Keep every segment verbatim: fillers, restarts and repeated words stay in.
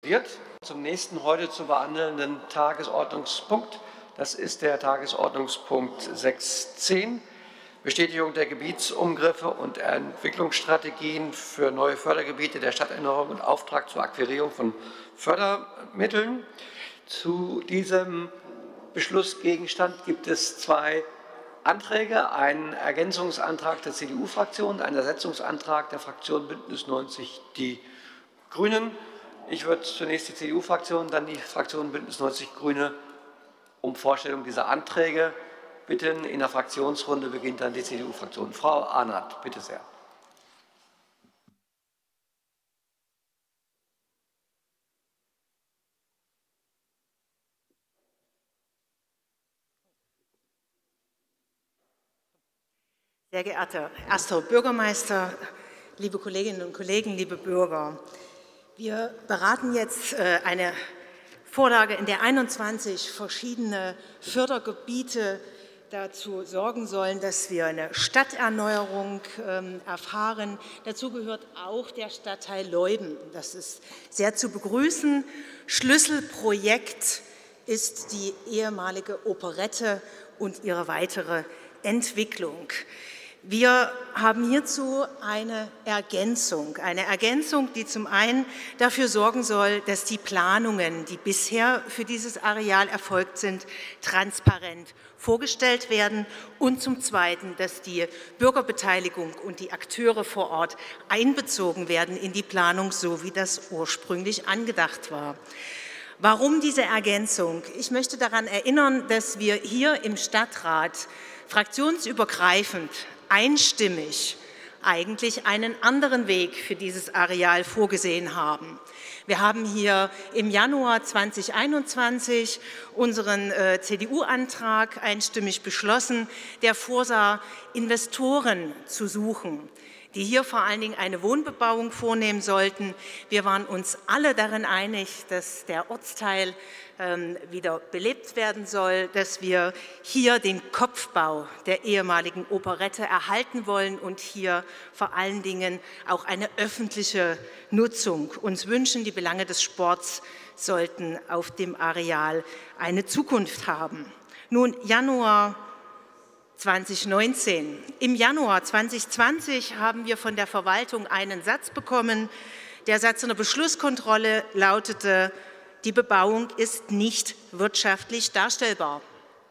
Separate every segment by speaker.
Speaker 1: Zum nächsten heute zu behandelnden Tagesordnungspunkt. Das ist der Tagesordnungspunkt sechs Punkt zehn. Bestätigung der Gebietsumgriffe und Entwicklungsstrategien für neue Fördergebiete der Stadterneuerung und Auftrag zur Akquirierung von Fördermitteln. Zu diesem Beschlussgegenstand gibt es zwei Anträge, einen Ergänzungsantrag der C D U-Fraktion, einen Ersetzungsantrag der Fraktion Bündnis neunzig Die Grünen. Ich würde zunächst die C D U-Fraktion, dann die Fraktion Bündnis neunzig Grüne um Vorstellung dieser Anträge bitten. In der Fraktionsrunde beginnt dann die C D U-Fraktion. Frau Arnert, bitte sehr.
Speaker 2: Sehr geehrter erster Bürgermeister, liebe Kolleginnen und Kollegen, liebe Bürger, wir beraten jetzt eine Vorlage, in der einundzwanzig verschiedene Fördergebiete dazu sorgen sollen, dass wir eine Stadterneuerung ähm, erfahren. Dazu gehört auch der Stadtteil Leuden. Das ist sehr zu begrüßen. Schlüsselprojekt ist die ehemalige Operette und ihre weitere Entwicklung. Wir haben hierzu eine Ergänzung, eine Ergänzung, die zum einen dafür sorgen soll, dass die Planungen, die bisher für dieses Areal erfolgt sind, transparent vorgestellt werden und zum Zweiten, dass die Bürgerbeteiligung und die Akteure vor Ort einbezogen werden in die Planung, so wie das ursprünglich angedacht war. Warum diese Ergänzung? Ich möchte daran erinnern, dass wir hier im Stadtrat fraktionsübergreifend einstimmig eigentlich einen anderen Weg für dieses Areal vorgesehen haben. Wir haben hier im Januar zweitausendeinundzwanzig unseren äh, C D U-Antrag einstimmig beschlossen, der vorsah, Investoren zu suchen, die hier vor allen Dingen eine Wohnbebauung vornehmen sollten. Wir waren uns alle darin einig, dass der Ortsteil ähm, wieder belebt werden soll, dass wir hier den Kopfbau der ehemaligen Operette erhalten wollen und hier vor allen Dingen auch eine öffentliche Nutzung uns wünschen. Die Belange des Sports sollten auf dem Areal eine Zukunft haben. Nun, Januar zweitausendneunzehn. Im Januar zweitausendzwanzig haben wir von der Verwaltung einen Satz bekommen. Der Satz in der Beschlusskontrolle lautete: Die Bebauung ist nicht wirtschaftlich darstellbar.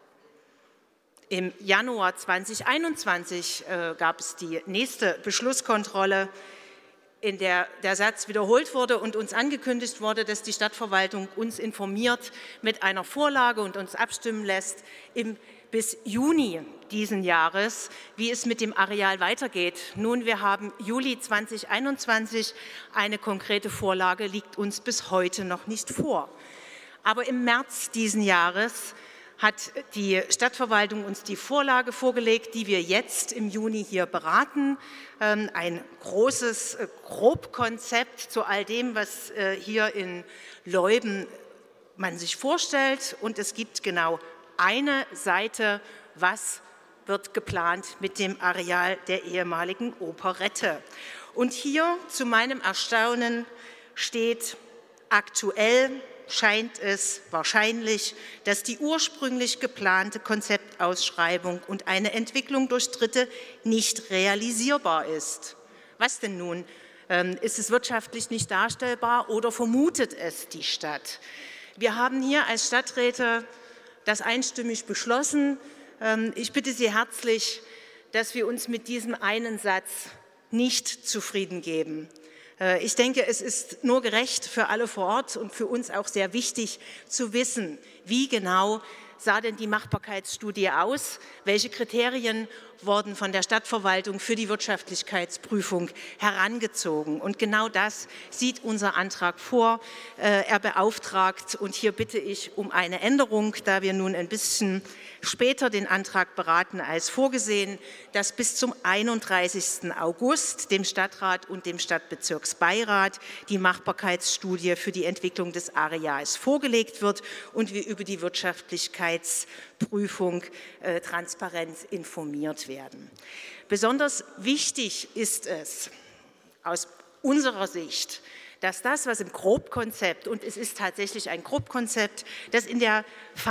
Speaker 2: Im Januar zweitausendeinundzwanzig äh, gab es die nächste Beschlusskontrolle, in der der Satz wiederholt wurde und uns angekündigt wurde, dass die Stadtverwaltung uns informiert mit einer Vorlage und uns abstimmen lässt im bis Juni diesen Jahres, wie es mit dem Areal weitergeht. Nun, wir haben Juli zweitausendeinundzwanzig, eine konkrete Vorlage liegt uns bis heute noch nicht vor. Aber im März diesen Jahres hat die Stadtverwaltung uns die Vorlage vorgelegt, die wir jetzt im Juni hier beraten. Ein großes Grobkonzept zu all dem, was hier in Leuden man sich vorstellt. Und es gibt genau eine Seite, was wird geplant mit dem Areal der ehemaligen Operette. Und hier zu meinem Erstaunen steht: Aktuell scheint es wahrscheinlich, dass die ursprünglich geplante Konzeptausschreibung und eine Entwicklung durch Dritte nicht realisierbar ist. Was denn nun? Ist es wirtschaftlich nicht darstellbar oder vermutet es die Stadt? Wir haben hier als Stadträte das einstimmig beschlossen. Ich bitte Sie herzlich, dass wir uns mit diesem einen Satz nicht zufrieden geben. Ich denke, es ist nur gerecht für alle vor Ort und für uns auch sehr wichtig zu wissen, wie genau sah denn die Machbarkeitsstudie aus, welche Kriterien wurden von der Stadtverwaltung für die Wirtschaftlichkeitsprüfung herangezogen. Und genau das sieht unser Antrag vor. Er beauftragt, und hier bitte ich um eine Änderung, da wir nun ein bisschen später den Antrag beraten als vorgesehen, dass bis zum einunddreißigsten August dem Stadtrat und dem Stadtbezirksbeirat die Machbarkeitsstudie für die Entwicklung des Areals vorgelegt wird und wir über die Wirtschaftlichkeitsprüfung äh, transparent informiert werden. Besonders wichtig ist es aus unserer Sicht, dass das, was im Grobkonzept, und es ist tatsächlich ein Grobkonzept, das in der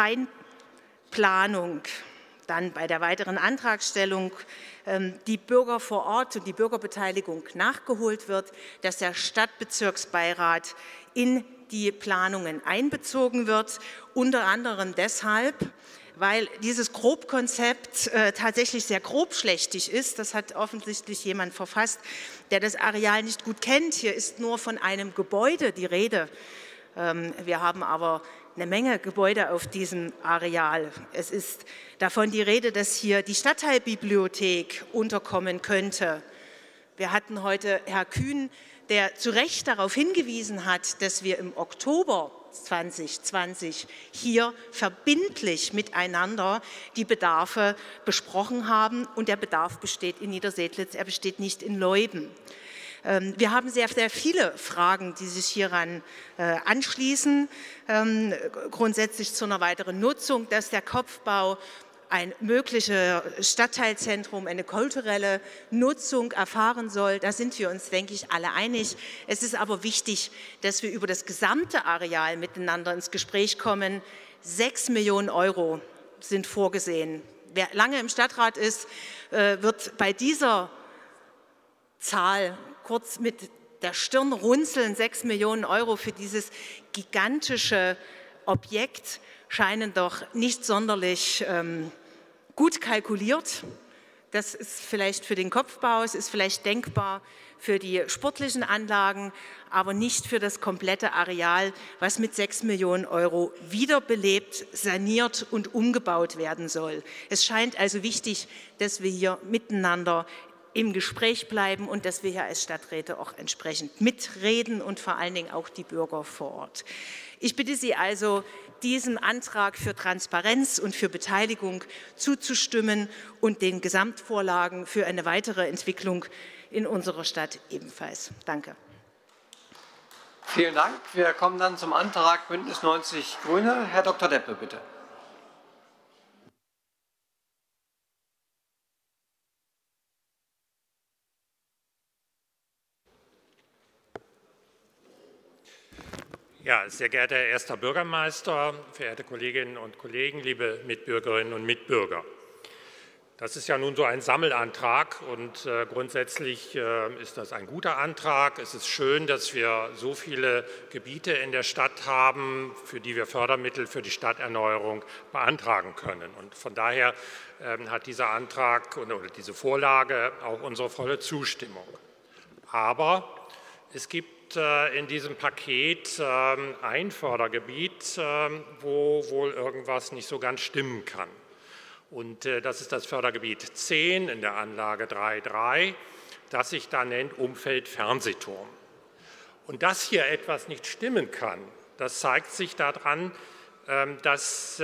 Speaker 2: Feinplanung, dann bei der weiteren Antragstellung die Bürger vor Ort und die Bürgerbeteiligung nachgeholt wird, dass der Stadtbezirksbeirat in die Planungen einbezogen wird, unter anderem deshalb, weil dieses Grobkonzept äh, tatsächlich sehr grobschlächtig ist. Das hat offensichtlich jemand verfasst, der das Areal nicht gut kennt. Hier ist nur von einem Gebäude die Rede. Ähm, wir haben aber eine Menge Gebäude auf diesem Areal. Es ist davon die Rede, dass hier die Stadtteilbibliothek unterkommen könnte. Wir hatten heute Herrn Kühn, der zu Recht darauf hingewiesen hat, dass wir im Oktober zweitausendzwanzig hier verbindlich miteinander die Bedarfe besprochen haben. Und der Bedarf besteht in Niedersedlitz, er besteht nicht in Leuden. Wir haben sehr, sehr viele Fragen, die sich hieran anschließen, grundsätzlich zu einer weiteren Nutzung, dass der Kopfbau ein mögliches Stadtteilzentrum, eine kulturelle Nutzung erfahren soll. Da sind wir uns, denke ich, alle einig. Es ist aber wichtig, dass wir über das gesamte Areal miteinander ins Gespräch kommen. Sechs Millionen Euro sind vorgesehen. Wer lange im Stadtrat ist, wird bei dieser Zahl kurz mit der Stirn runzeln. Sechs Millionen Euro für dieses gigantische Objekt scheinen doch nicht sonderlich ähm, gut kalkuliert. Das ist vielleicht für den Kopfbau, es ist vielleicht denkbar für die sportlichen Anlagen, aber nicht für das komplette Areal, was mit sechs Millionen Euro wiederbelebt, saniert und umgebaut werden soll. Es scheint also wichtig, dass wir hier miteinander im Gespräch bleiben und dass wir hier als Stadträte auch entsprechend mitreden und vor allen Dingen auch die Bürger vor Ort. Ich bitte Sie also, diesem Antrag für Transparenz und für Beteiligung zuzustimmen und den Gesamtvorlagen für eine weitere Entwicklung in unserer Stadt ebenfalls. Danke.
Speaker 1: Vielen Dank. Wir kommen dann zum Antrag Bündnis neunzig Grüne. Herr Doktor Deppe, bitte.
Speaker 3: Ja, sehr geehrter Herr erster Bürgermeister, verehrte Kolleginnen und Kollegen, liebe Mitbürgerinnen und Mitbürger. Das ist ja nun so ein Sammelantrag und äh, grundsätzlich äh, ist das ein guter Antrag. Es ist schön, dass wir so viele Gebiete in der Stadt haben, für die wir Fördermittel für die Stadterneuerung beantragen können. Und von daher äh, hat dieser Antrag oder diese Vorlage auch unsere volle Zustimmung. Aber es gibt in diesem Paket ein Fördergebiet, wo wohl irgendwas nicht so ganz stimmen kann. Und das ist das Fördergebiet zehn in der Anlage drei Punkt drei, das sich da nennt Umfeld-Fernsehturm. Und dass hier etwas nicht stimmen kann, das zeigt sich daran, dass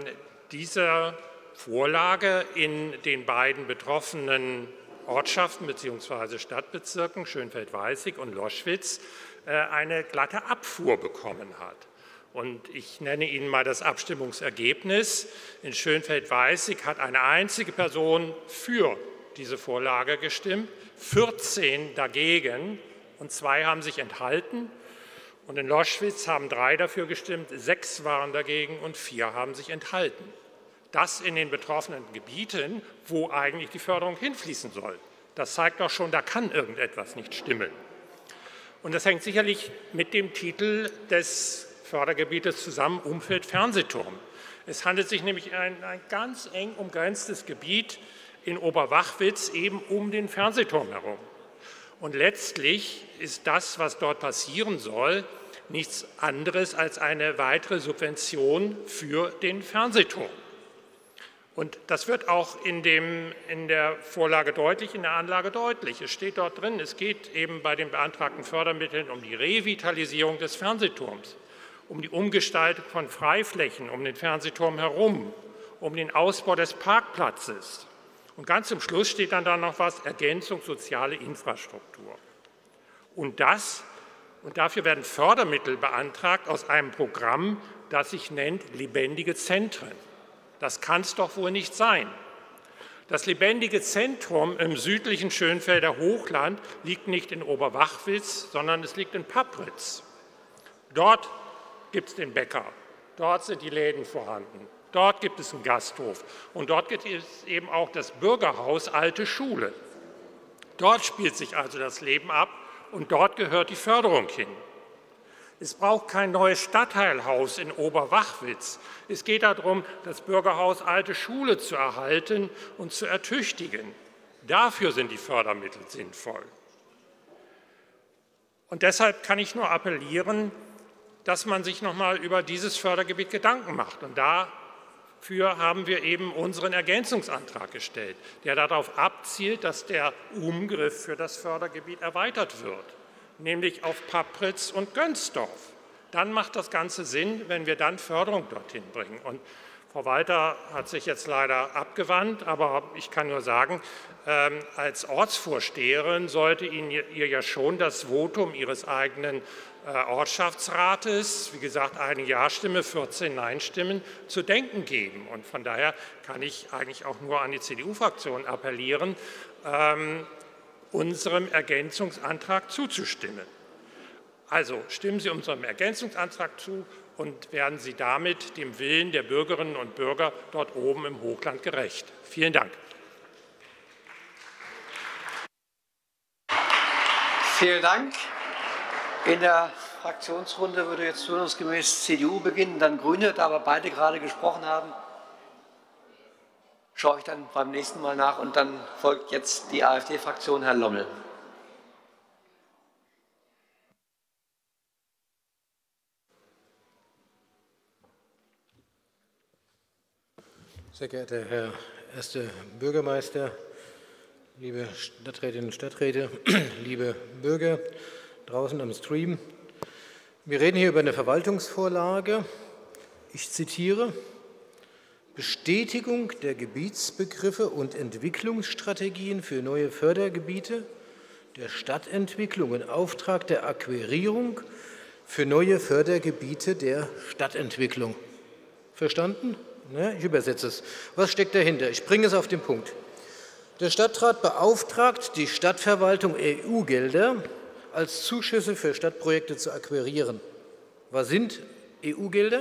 Speaker 3: diese Vorlage in den beiden betroffenen Ortschaften bzw. Stadtbezirken Schönfeld-Weißig und Loschwitz eine glatte Abfuhr bekommen hat. Und ich nenne Ihnen mal das Abstimmungsergebnis. In Schönfeld-Weißig hat eine einzige Person für diese Vorlage gestimmt, vierzehn dagegen und zwei haben sich enthalten. Und in Loschwitz haben drei dafür gestimmt, sechs waren dagegen und vier haben sich enthalten. Das in den betroffenen Gebieten, wo eigentlich die Förderung hinfließen soll. Das zeigt doch schon, da kann irgendetwas nicht stimmen. Und das hängt sicherlich mit dem Titel des Fördergebietes zusammen, Umfeld-Fernsehturm. Es handelt sich nämlich um ein, ein ganz eng umgrenztes Gebiet in Oberwachwitz, eben um den Fernsehturm herum. Und letztlich ist das, was dort passieren soll, nichts anderes als eine weitere Subvention für den Fernsehturm. Und das wird auch in, dem, in der Vorlage deutlich, in der Anlage deutlich. Es steht dort drin, es geht eben bei den beantragten Fördermitteln um die Revitalisierung des Fernsehturms, um die Umgestaltung von Freiflächen um den Fernsehturm herum, um den Ausbau des Parkplatzes. Und ganz zum Schluss steht dann da noch was, Ergänzung soziale Infrastruktur. Und das, und dafür werden Fördermittel beantragt aus einem Programm, das sich nennt Lebendige Zentren. Das kann es doch wohl nicht sein. Das lebendige Zentrum im südlichen Schönfelder Hochland liegt nicht in Oberwachwitz, sondern es liegt in Pappritz. Dort gibt es den Bäcker, dort sind die Läden vorhanden, dort gibt es einen Gasthof und dort gibt es eben auch das Bürgerhaus Alte Schule. Dort spielt sich also das Leben ab und dort gehört die Förderung hin. Es braucht kein neues Stadtteilhaus in Oberwachwitz. Es geht darum, das Bürgerhaus Alte Schule zu erhalten und zu ertüchtigen. Dafür sind die Fördermittel sinnvoll. Und deshalb kann ich nur appellieren, dass man sich noch mal über dieses Fördergebiet Gedanken macht. Und dafür haben wir eben unseren Ergänzungsantrag gestellt, der darauf abzielt, dass der Umgriff für das Fördergebiet erweitert wird, nämlich auf Pappritz und Gönsdorf. Dann macht das Ganze Sinn, wenn wir dann Förderung dorthin bringen. Und Frau Walter hat sich jetzt leider abgewandt, aber ich kann nur sagen, ähm, als Ortsvorsteherin sollte Ihnen ihr ja schon das Votum Ihres eigenen äh, Ortschaftsrates, wie gesagt, eine Ja-Stimme, vierzehn Nein-Stimmen, zu denken geben. Und von daher kann ich eigentlich auch nur an die C D U-Fraktion appellieren, ähm, unserem Ergänzungsantrag zuzustimmen. Also stimmen Sie unserem Ergänzungsantrag zu und werden Sie damit dem Willen der Bürgerinnen und Bürger dort oben im Hochland gerecht. Vielen Dank.
Speaker 1: Vielen Dank. In der Fraktionsrunde würde jetzt turnusgemäß C D U beginnen, dann Grüne, da aber beide gerade gesprochen haben, schaue ich dann beim nächsten Mal nach und dann folgt jetzt die AfD-Fraktion, Herr Lommel.
Speaker 4: Sehr geehrter Herr erster Bürgermeister, liebe Stadträtinnen und Stadträte, liebe Bürger draußen am Stream. Wir reden hier über eine Verwaltungsvorlage. Ich zitiere: Bestätigung der Gebietsbegriffe und Entwicklungsstrategien für neue Fördergebiete der Stadtentwicklung in Auftrag der Akquirierung für neue Fördergebiete der Stadtentwicklung. Verstanden? Ja, ich übersetze es. Was steckt dahinter? Ich bringe es auf den Punkt. Der Stadtrat beauftragt die Stadtverwaltung, E U-Gelder als Zuschüsse für Stadtprojekte zu akquirieren. Was sind E U-Gelder?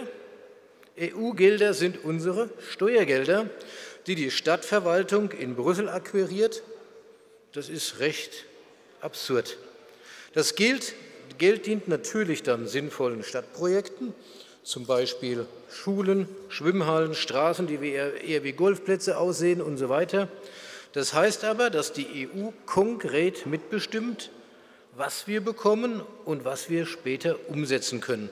Speaker 4: E U-Gelder sind unsere Steuergelder, die die Stadtverwaltung in Brüssel akquiriert. Das ist recht absurd. Das Geld, Geld dient natürlich dann sinnvollen Stadtprojekten, zum Beispiel Schulen, Schwimmhallen, Straßen, die eher, eher wie Golfplätze aussehen und so weiter. Das heißt aber, dass die E U konkret mitbestimmt, was wir bekommen und was wir später umsetzen können.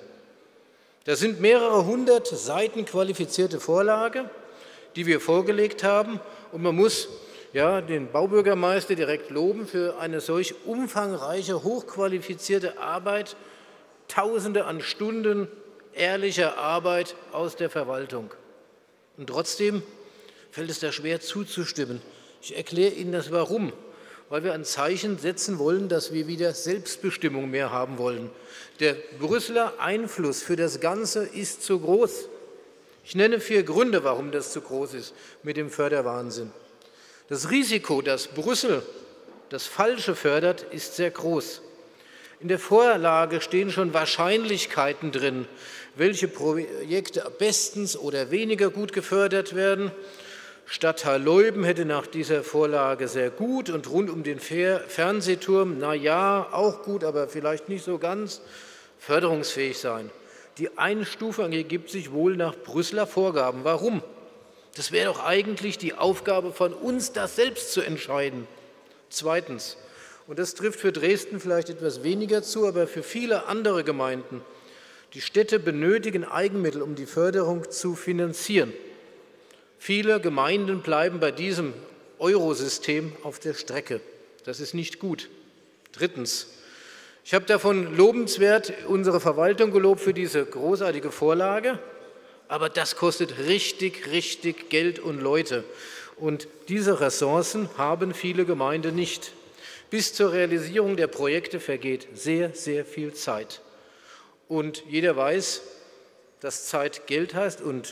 Speaker 4: Das sind mehrere hundert Seiten qualifizierte Vorlage, die wir vorgelegt haben. Und man muss ja, den Baubürgermeister direkt loben für eine solch umfangreiche, hochqualifizierte Arbeit, Tausende an Stunden ehrlicher Arbeit aus der Verwaltung. Und trotzdem fällt es da schwer zuzustimmen. Ich erkläre Ihnen das Warum. Weil wir ein Zeichen setzen wollen, dass wir wieder Selbstbestimmung mehr haben wollen. Der Brüsseler Einfluss für das Ganze ist zu groß. Ich nenne vier Gründe, warum das zu groß ist mit dem Förderwahnsinn. Das Risiko, dass Brüssel das Falsche fördert, ist sehr groß. In der Vorlage stehen schon Wahrscheinlichkeiten drin, welche Projekte bestens oder weniger gut gefördert werden. Stadtteil Leuben hätte nach dieser Vorlage sehr gut und rund um den Fernsehturm, na ja, auch gut, aber vielleicht nicht so ganz förderungsfähig sein. Die Einstufung ergibt sich wohl nach Brüsseler Vorgaben. Warum? Das wäre doch eigentlich die Aufgabe von uns, das selbst zu entscheiden. Zweitens, und das trifft für Dresden vielleicht etwas weniger zu, aber für viele andere Gemeinden, die Städte benötigen Eigenmittel, um die Förderung zu finanzieren. Viele Gemeinden bleiben bei diesem Eurosystem auf der Strecke. Das ist nicht gut. Drittens, ich habe davon lobenswert unsere Verwaltung gelobt für diese großartige Vorlage, aber das kostet richtig, richtig Geld und Leute. Und diese Ressourcen haben viele Gemeinden nicht. Bis zur Realisierung der Projekte vergeht sehr, sehr viel Zeit. Und jeder weiß, dass Zeit Geld heißt und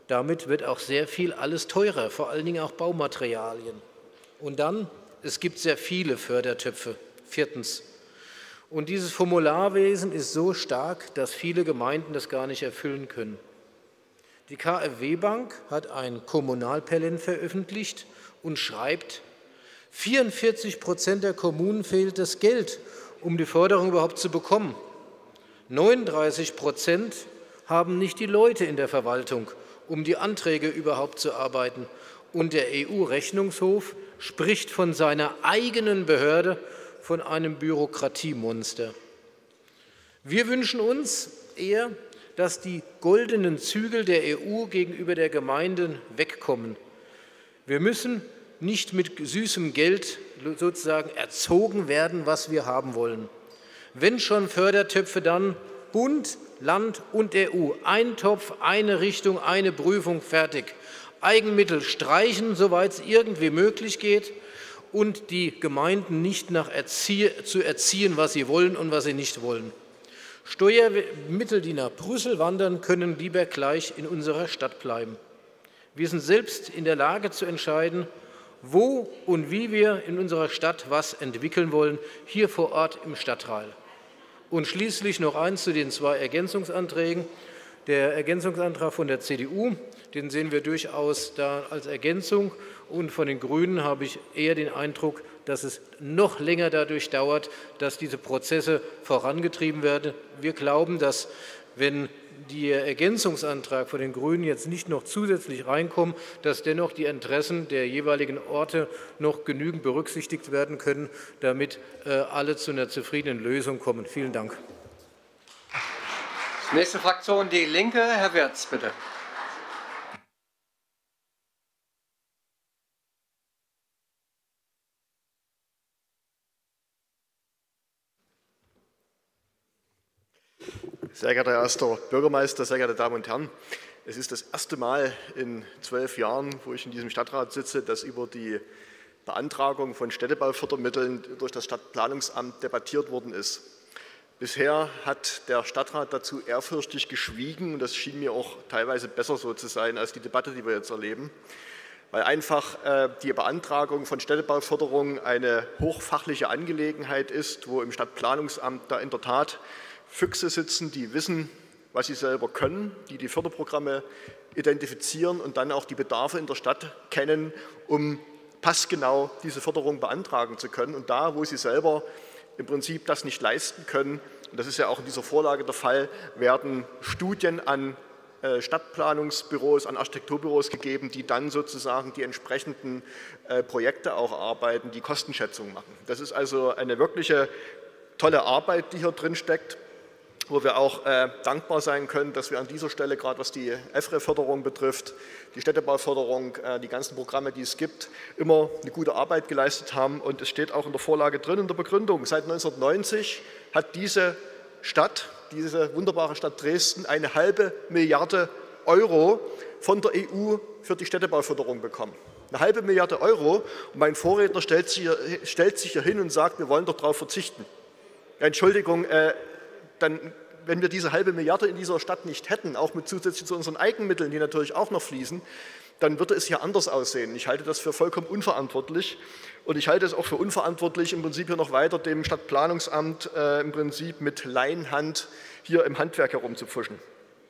Speaker 4: Damit wird auch sehr viel alles teurer, vor allen Dingen auch Baumaterialien. Und dann, es gibt sehr viele Fördertöpfe. Viertens. Und dieses Formularwesen ist so stark, dass viele Gemeinden das gar nicht erfüllen können. Die K f W-Bank hat ein Kommunalplan veröffentlicht und schreibt, vierundvierzig Prozent der Kommunen fehlt das Geld, um die Förderung überhaupt zu bekommen. neununddreißig Prozent haben nicht die Leute in der Verwaltung, um die Anträge überhaupt zu arbeiten. Und der E U-Rechnungshof spricht von seiner eigenen Behörde von einem Bürokratiemonster. Wir wünschen uns eher, dass die goldenen Zügel der E U gegenüber der Gemeinden wegkommen. Wir müssen nicht mit süßem Geld sozusagen erzogen werden, was wir haben wollen. Wenn schon Fördertöpfe, dann Bund, Land und E U. Ein Topf, eine Richtung, eine Prüfung, fertig. Eigenmittel streichen, soweit es irgendwie möglich geht, und die Gemeinden nicht nach Erzie- zu erziehen, was sie wollen und was sie nicht wollen. Steuermittel, die nach Brüssel wandern, können lieber gleich in unserer Stadt bleiben. Wir sind selbst in der Lage zu entscheiden, wo und wie wir in unserer Stadt was entwickeln wollen, hier vor Ort im Stadtteil. Und schließlich noch eins zu den zwei Ergänzungsanträgen. Der Ergänzungsantrag von der C D U, den sehen wir durchaus da als Ergänzung. Und von den Grünen habe ich eher den Eindruck, dass es noch länger dadurch dauert, dass diese Prozesse vorangetrieben werden. Wir glauben, dass, wenn der Ergänzungsantrag von den Grünen jetzt nicht noch zusätzlich reinkommt, dass dennoch die Interessen der jeweiligen Orte noch genügend berücksichtigt werden können, damit alle zu einer zufriedenen Lösung kommen. Vielen Dank.
Speaker 1: Nächste Fraktion, die Linke. Herr Wirz, bitte.
Speaker 5: Sehr geehrter Herr erster Bürgermeister, sehr geehrte Damen und Herren! Es ist das erste Mal in zwölf Jahren, wo ich in diesem Stadtrat sitze, dass über die Beantragung von Städtebaufördermitteln durch das Stadtplanungsamt debattiert worden ist. Bisher hat der Stadtrat dazu ehrfürchtig geschwiegen, und das schien mir auch teilweise besser so zu sein als die Debatte, die wir jetzt erleben, weil einfach äh, die Beantragung von Städtebauförderung eine hochfachliche Angelegenheit ist, wo im Stadtplanungsamt da in der Tat Füchse sitzen, die wissen, was sie selber können, die die Förderprogramme identifizieren und dann auch die Bedarfe in der Stadt kennen, um passgenau diese Förderung beantragen zu können. Und da, wo sie selber im Prinzip das nicht leisten können, und das ist ja auch in dieser Vorlage der Fall, werden Studien an Stadtplanungsbüros, an Architekturbüros gegeben, die dann sozusagen die entsprechenden Projekte auch arbeiten, die Kostenschätzung machen. Das ist also eine wirkliche tolle Arbeit, die hier drin steckt, wo wir auch äh, dankbar sein können, dass wir an dieser Stelle, gerade was die E F R E-Förderung betrifft, die Städtebauförderung, äh, die ganzen Programme, die es gibt, immer eine gute Arbeit geleistet haben. Und es steht auch in der Vorlage drin, in der Begründung, seit neunzehnhundertneunzig hat diese Stadt, diese wunderbare Stadt Dresden, eine halbe Milliarde Euro von der E U für die Städtebauförderung bekommen. Eine halbe Milliarde Euro. Und mein Vorredner stellt sich hier, stellt sich hier hin und sagt, wir wollen doch darauf verzichten. Ja, Entschuldigung, äh, dann, wenn wir diese halbe Milliarde in dieser Stadt nicht hätten, auch mit zusätzlich zu unseren Eigenmitteln, die natürlich auch noch fließen, dann würde es hier anders aussehen. Ich halte das für vollkommen unverantwortlich und ich halte es auch für unverantwortlich, im Prinzip hier noch weiter dem Stadtplanungsamt äh, im Prinzip mit Laienhand hier im Handwerk herumzupfuschen.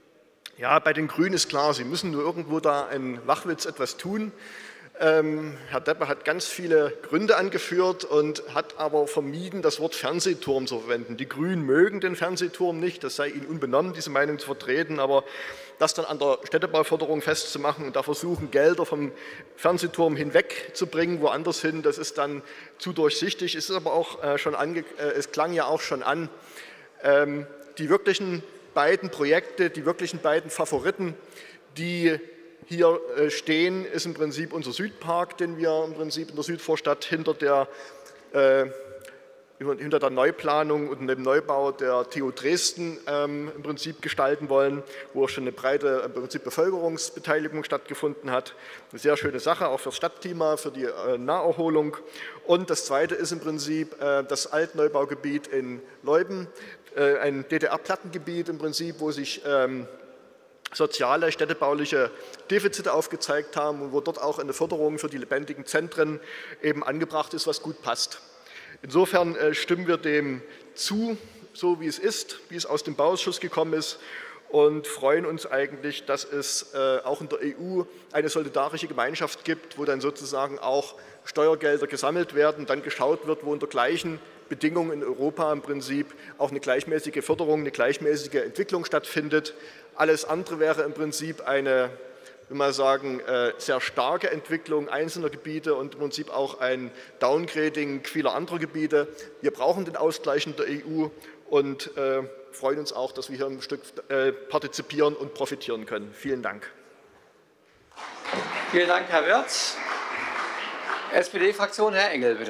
Speaker 5: Ja, bei den Grünen ist klar, sie müssen nur irgendwo da in Wachwitz etwas tun. Ähm, Herr Deppe hat ganz viele Gründe angeführt und hat aber vermieden, das Wort Fernsehturm zu verwenden. Die Grünen mögen den Fernsehturm nicht, das sei ihnen unbenommen, diese Meinung zu vertreten, aber das dann an der Städtebauförderung festzumachen und da versuchen, Gelder vom Fernsehturm hinwegzubringen, woanders hin, das ist dann zu durchsichtig. Es ist aber auch äh, schon ange äh, es klang ja auch schon an, ähm, die wirklichen beiden Projekte, die wirklichen beiden Favoriten, die hier stehen, ist im Prinzip unser Südpark, den wir im Prinzip in der Südvorstadt hinter der, äh, hinter der Neuplanung und dem Neubau der T U Dresden ähm, im Prinzip gestalten wollen, wo auch schon eine breite im Prinzip Bevölkerungsbeteiligung stattgefunden hat. Eine sehr schöne Sache, auch für das Stadtklima, für die äh, Naherholung. Und das Zweite ist im Prinzip äh, das Altneubaugebiet in Leuben, äh, ein D D R-Plattengebiet im Prinzip, wo sich ähm, soziale, städtebauliche Defizite aufgezeigt haben und wo dort auch eine Förderung für die lebendigen Zentren eben angebracht ist, was gut passt. Insofern äh, stimmen wir dem zu, so wie es ist, wie es aus dem Bauausschuss gekommen ist, und freuen uns eigentlich, dass es äh, auch in der E U eine solidarische Gemeinschaft gibt, wo dann sozusagen auch Steuergelder gesammelt werden, dann geschaut wird, wo unter gleichen Bedingungen in Europa im Prinzip auch eine gleichmäßige Förderung, eine gleichmäßige Entwicklung stattfindet. Alles andere wäre im Prinzip eine, will man sagen, sehr starke Entwicklung einzelner Gebiete und im Prinzip auch ein Downgrading vieler anderer Gebiete. Wir brauchen den Ausgleich in der E U und äh, freuen uns auch, dass wir hier ein Stück äh, partizipieren und profitieren können. Vielen Dank.
Speaker 1: Vielen Dank, Herr Wirtz. S P D-Fraktion, Herr Engel, bitte.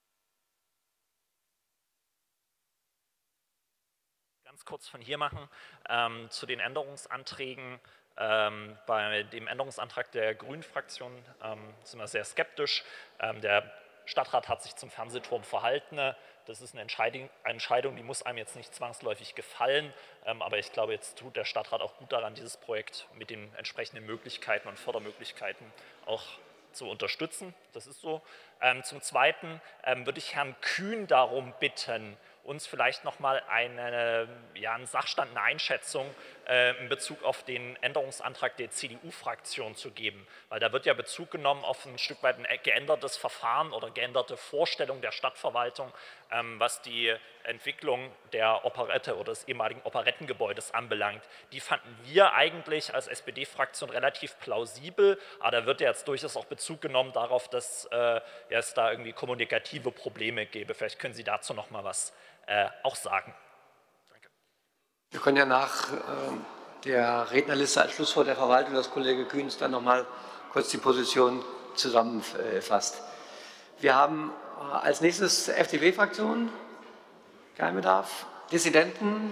Speaker 6: Ganz kurz von hier machen, ähm, zu den Änderungsanträgen. Ähm, bei dem Änderungsantrag der Grünen-Fraktion ähm, sind wir sehr skeptisch. Ähm, der Stadtrat hat sich zum Fernsehturm verhalten. Das ist eine Entscheidung, eine Entscheidung, die muss einem jetzt nicht zwangsläufig gefallen. Ähm, aber ich glaube, jetzt tut der Stadtrat auch gut daran, dieses Projekt mit den entsprechenden Möglichkeiten und Fördermöglichkeiten auch zu unterstützen. Das ist so. Ähm, zum Zweiten ähm, würde ich Herrn Kühn darum bitten, uns vielleicht noch mal eine, ja, einen Sachstand, eine Einschätzung äh, in Bezug auf den Änderungsantrag der C D U-Fraktion zu geben. Weil da wird ja Bezug genommen auf ein Stück weit ein geändertes Verfahren oder geänderte Vorstellung der Stadtverwaltung, ähm, was die Entwicklung der Operette oder des ehemaligen Operettengebäudes anbelangt. Die fanden wir eigentlich als S P D-Fraktion relativ plausibel, aber da wird ja jetzt durchaus auch Bezug genommen darauf, dass äh, ja, es da irgendwie kommunikative Probleme gäbe. Vielleicht können Sie dazu noch mal was Äh, auch sagen. Danke.
Speaker 1: Wir können ja nach äh, der Rednerliste als Schlusswort der Verwaltung, dass Kollege Kühns dann noch mal kurz die Position zusammenfasst. Wir haben äh, als nächstes F D P-Fraktion, kein Bedarf, Dissidenten,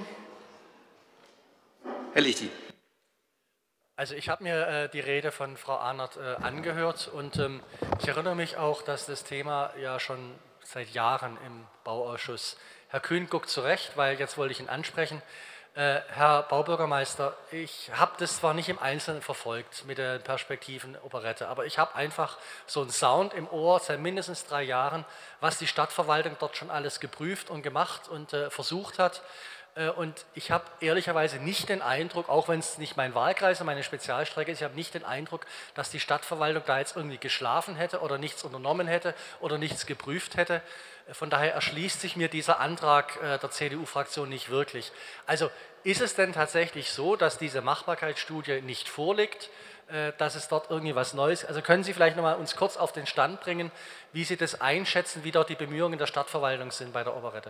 Speaker 1: Herr Lichty.
Speaker 7: Also ich habe mir äh, die Rede von Frau Ahnert äh, angehört und ähm, ich erinnere mich auch, dass das Thema ja schon seit Jahren im Bauausschuss. Herr Kühn guckt zurecht, weil jetzt wollte ich ihn ansprechen. Äh, Herr Baubürgermeister, ich habe das zwar nicht im Einzelnen verfolgt mit den Perspektiven Operette, aber ich habe einfach so einen Sound im Ohr seit mindestens drei Jahren, was die Stadtverwaltung dort schon alles geprüft und gemacht und äh, versucht hat. Äh, und ich habe ehrlicherweise nicht den Eindruck, auch wenn es nicht mein Wahlkreis und meine Spezialstrecke ist, ich habe nicht den Eindruck, dass die Stadtverwaltung da jetzt irgendwie geschlafen hätte oder nichts unternommen hätte oder nichts geprüft hätte. Von daher erschließt sich mir dieser Antrag der C D U-Fraktion nicht wirklich. Also ist es denn tatsächlich so, dass diese Machbarkeitsstudie nicht vorliegt, dass es dort irgendwie was Neues ist? Also können Sie vielleicht noch mal uns kurz auf den Stand bringen, wie Sie das einschätzen, wie dort die Bemühungen der Stadtverwaltung sind bei der Operette?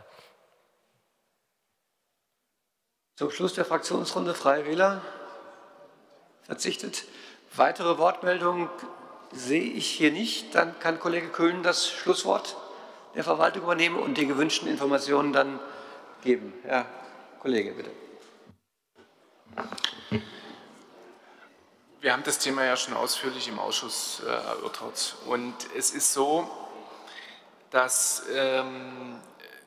Speaker 1: Zum Schluss der Fraktionsrunde Freie Wähler verzichtet. Weitere Wortmeldungen sehe ich hier nicht. Dann kann Kollege Kühn das Schlusswort der Verwaltung übernehmen und die gewünschten Informationen dann geben. Herr Kollege, bitte.
Speaker 8: Wir haben das Thema ja schon ausführlich im Ausschuss äh, erörtert. Und es ist so, dass ähm,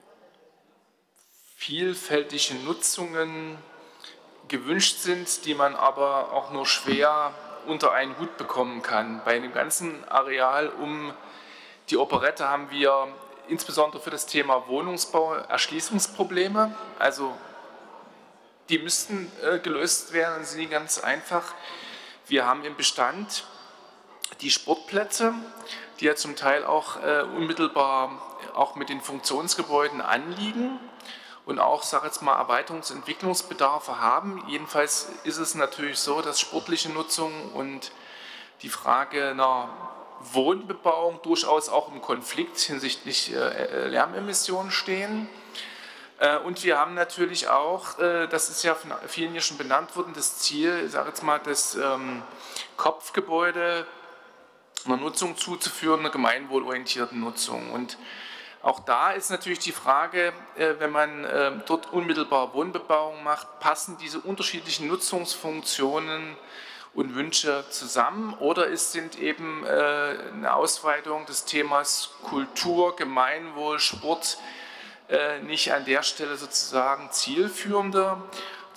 Speaker 8: vielfältige Nutzungen gewünscht sind, die man aber auch nur schwer unter einen Hut bekommen kann. Bei dem ganzen Areal um die Operette haben wir insbesondere für das Thema Wohnungsbau Erschließungsprobleme. Also die müssten äh, gelöst werden, das ist nicht ganz einfach. Wir haben im Bestand die Sportplätze, die ja zum Teil auch äh, unmittelbar auch mit den Funktionsgebäuden anliegen und auch, sage jetzt mal, Erweiterungs- und Entwicklungsbedarfe haben. Jedenfalls ist es natürlich so, dass sportliche Nutzung und die Frage einer Wohnbebauung durchaus auch im Konflikt hinsichtlich äh, Lärmemissionen stehen. Äh, und wir haben natürlich auch, äh, das ist ja von vielen hier schon benannt worden, das Ziel, ich sage jetzt mal, das ähm, Kopfgebäude einer Nutzung zuzuführen, einer gemeinwohlorientierten Nutzung. Und auch da ist natürlich die Frage, äh, wenn man äh, dort unmittelbar Wohnbebauung macht, passen diese unterschiedlichen Nutzungsfunktionen und Wünsche zusammen, oder es sind eben äh, eine Ausweitung des Themas Kultur, Gemeinwohl, Sport äh, nicht an der Stelle sozusagen zielführender,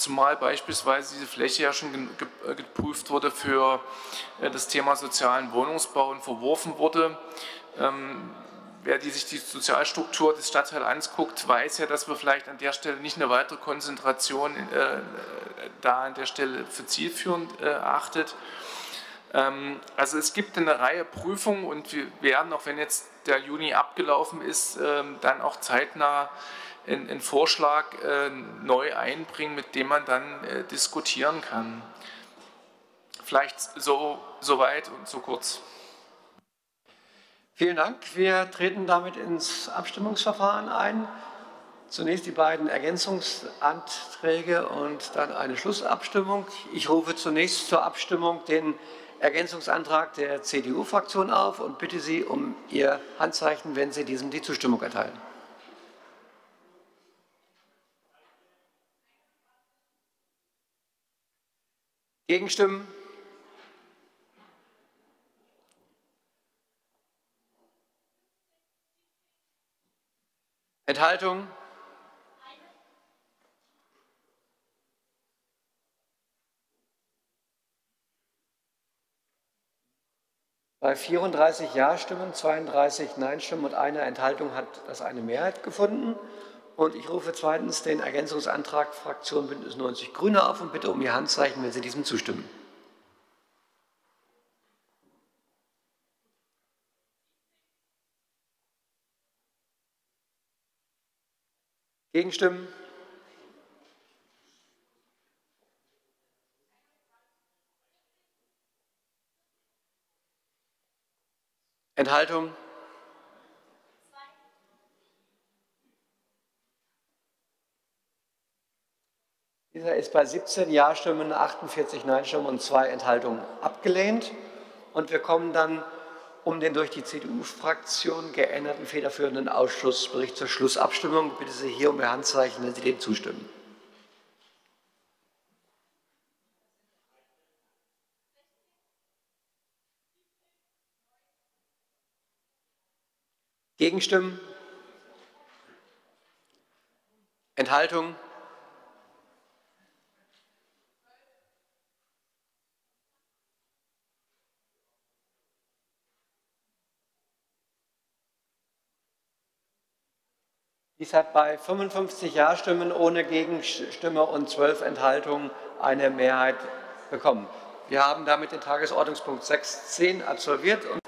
Speaker 8: zumal beispielsweise diese Fläche ja schon geprüft wurde für das Thema sozialen Wohnungsbau und verworfen wurde. Wer die sich die Sozialstruktur des Stadtteils anguckt, weiß ja, dass wir vielleicht an der Stelle nicht eine weitere Konzentration äh, da an der Stelle für zielführend äh, erachtet. Ähm, also es gibt eine Reihe Prüfungen und wir werden, auch wenn jetzt der Juni abgelaufen ist, äh, dann auch zeitnah einen, einen Vorschlag äh, neu einbringen, mit dem man dann äh, diskutieren kann. Vielleicht so, so weit und so kurz.
Speaker 1: Vielen Dank. Wir treten damit ins Abstimmungsverfahren ein. Zunächst die beiden Ergänzungsanträge und dann eine Schlussabstimmung. Ich rufe zunächst zur Abstimmung den Ergänzungsantrag der C D U-Fraktion auf und bitte Sie um Ihr Handzeichen, wenn Sie diesem die Zustimmung erteilen. Gegenstimmen? Enthaltung? Bei vierunddreißig Ja-Stimmen, zweiunddreißig Nein-Stimmen und einer Enthaltung hat das eine Mehrheit gefunden. Und ich rufe zweitens den Ergänzungsantrag Fraktion Bündnis neunzig Grüne auf und bitte um Ihr Handzeichen, wenn Sie diesem zustimmen. Gegenstimmen? Enthaltung? Dieser ist bei siebzehn Ja-Stimmen, achtundvierzig Nein-Stimmen und zwei Enthaltungen abgelehnt. Und wir kommen dann um den durch die C D U-Fraktion geänderten federführenden Ausschussbericht zur Schlussabstimmung. Ich bitte Sie hier um Ihr Handzeichen, wenn Sie dem zustimmen. Gegenstimmen? Enthaltung? Dies hat bei fünfundfünfzig Ja-Stimmen ohne Gegenstimme und zwölf Enthaltungen eine Mehrheit bekommen. Wir haben damit den Tagesordnungspunkt sechs Punkt zehn absolviert.